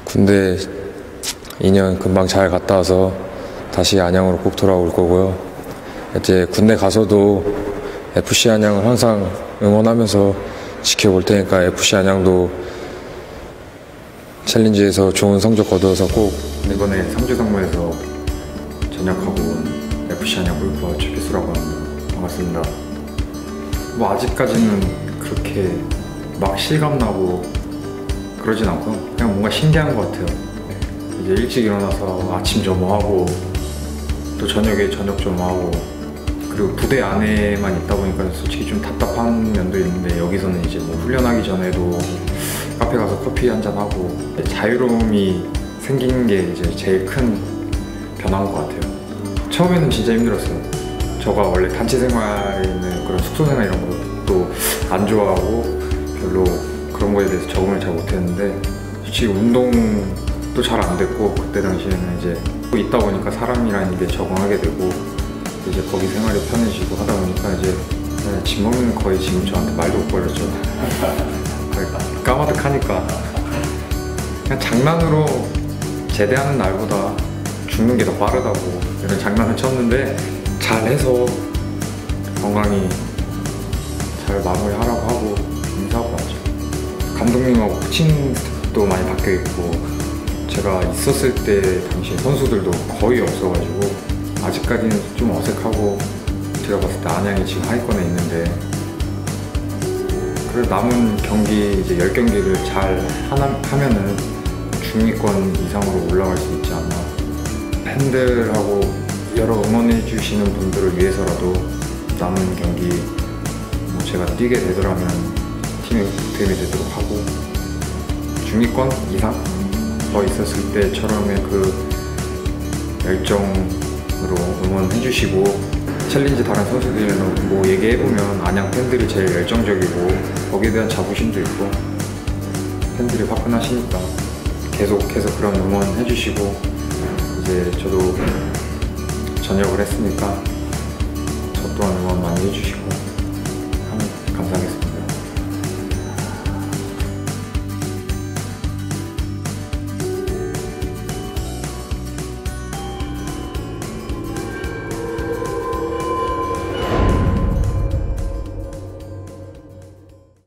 군대 2년 금방 잘 갔다 와서 다시 안양으로 꼭 돌아올 거고요. 이제 군대 가서도 FC 안양을 항상 응원하면서 지켜볼 테니까 FC 안양도 챌린지에서 좋은 성적 거둬서 꼭 이번에 상주상무에서 전역하고 온 FC 안양 골프와 최필수라고 합니다. 반갑습니다. 뭐 아직까지는 그렇게 막 실감나고 그러진 않고 그냥 뭔가 신기한 것 같아요. 이제 일찍 일어나서 아침 점호하고 또 저녁에 저녁 점호하고 그리고 부대 안에만 있다 보니까 솔직히 좀 답답한 면도 있는데 여기서는 이제 뭐 훈련하기 전에도 카페 가서 커피 한잔 하고 자유로움이 생긴 게 이제 제일 큰 변화인 것 같아요. 처음에는 진짜 힘들었어요. 저가 원래 단체 생활에는 그런 숙소 생활 이런 것도 안 좋아하고 별로 그런 거에 대해서 적응을 잘 못했는데 솔직히 운동도 잘 안 됐고 그때 당시에는 이제 있다 보니까 사람이라는 게 적응하게 되고 이제 거기 생활이 편해지고 하다 보니까 이제 진범이는 거의 지금 저한테 말도 못 걸었죠. 까마득하니까 그냥 장난으로 제대하는 날보다 죽는 게 더 빠르다고 이런 장난을 쳤는데 잘해서 건강히 잘 마무리하라고 하고 인사하고 왔죠. 감독님하고 코칭 스태프도 많이 바뀌어 있고 제가 있었을 때 당시 선수들도 거의 없어가지고 아직까지는 좀 어색하고 제가 봤을 때 안양이 지금 하위권에 있는데 그래서 남은 경기 이제 10경기를 잘 하면은 중위권 이상으로 올라갈 수 있지 않나. 팬들하고 여러 응원해 주시는 분들을 위해서라도 남은 경기 뭐 제가 뛰게 되더라면 팀에 보탬이 되도록 하고 중위권 이상 더 있었을 때처럼의 그 열정으로 응원해 주시고 챌린지 다른 선수들이랑 뭐 얘기해보면 안양 팬들이 제일 열정적이고 거기에 대한 자부심도 있고 팬들이 화끈하시니까 계속해서 그런 응원 해주시고 이제 저도 전역을 했으니까 저 또한 응원 많이 해주시고 하면 감사하겠습니다.